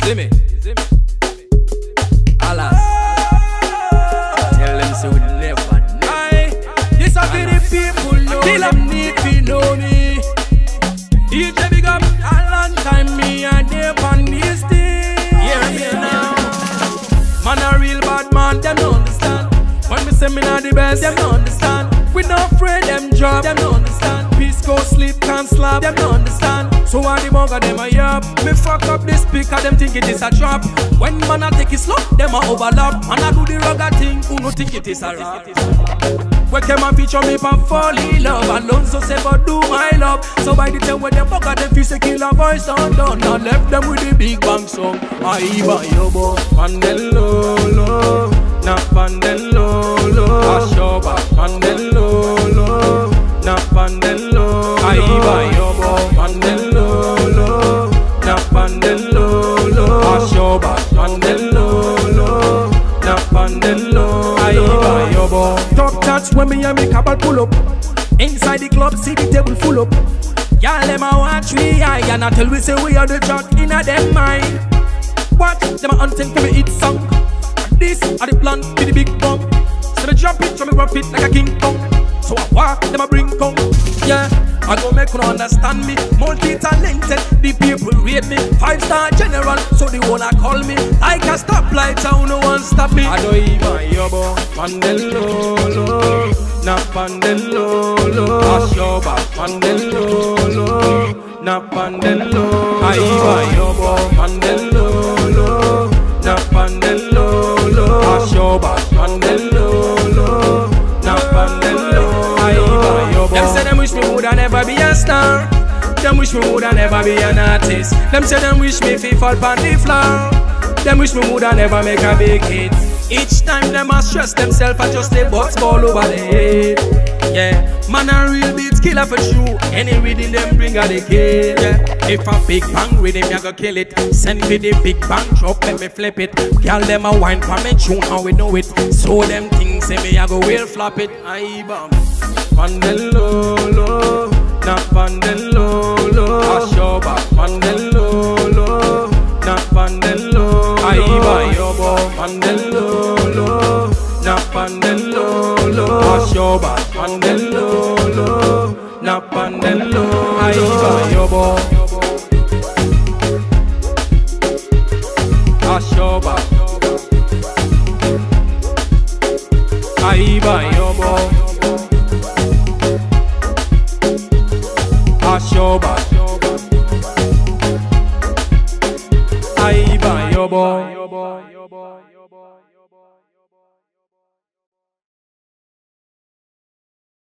see me? Alas, tell them so we never know. This are for the people know them need to know me. Each big up a long time me and they on this thing. Yeah, now. Man a real bad man, them don't understand. When me say me not the best, them don't understand. We not afraid them drop, them don't understand. Peace go sleep, can't slap, them don't understand. So all the mugger them a yap. Me fuck up the speaker, them think it is a trap. When man a take it slow, them a overlap. Man a do the rugged thing, who no think it is a rap. Where came and feature me pan fall in love. Alonso say but do my love. So by the time when them fuck them feel say kill a voice done. I left them with the big bang song. I buy your boy Pandelolo, na Pandelolo. Ashoba Pandelolo, na Pandelo. I buy your boy Pandelolo, na Pandelolo. Ashoba Pandelolo, na Pandelo. I buy your boy. Top touch when me and me cabal pull up. Inside the club, see the table full up. Y'all them a watch we eye and I tell we say we are the jack in a them mind. Watch them a hunting for me hit song. This are the plan for the big bang. So me drop it, so me rough it like a King Kong. So I walk, them a bring come. Yeah, I go make you understand me. Multi-talented, the people rate me 5-star general, so the one I call me like a stoplight, I no one stop me. I don't even yobo Pandelolo, na Pandelolo. Ashoba Pandelolo, na Pandelo. I even yobo Pandelolo, na Pandelolo. Ashoba Pandelolo, na Pandelo. Them say them wish me woulda never be a star. Them wish me woulda never be an artist. Them say them wish me fi fall pon the floor. Them wish me woulda never make a big hit. Each time them a stress themselves and just a box ball over the head. Yeah, man a real beat killer for true. Any rhythm them bring a the kill. Yeah, if a big bang rhythm ya go kill it. Send me the big bang drop, let me flip it. Girl them a wine for me tune and we know it. So them things say me I go well flop it. I bam. Pandelolo, na Pandelolo. Ashoba Pandelolo, na Pandelo. I buy your boy Pandelolo, na Pandelolo. Ashoba Pandelolo, na Pandelo. I buy your boy Ashoba. I buy your boy Ashoba. I buy your boy.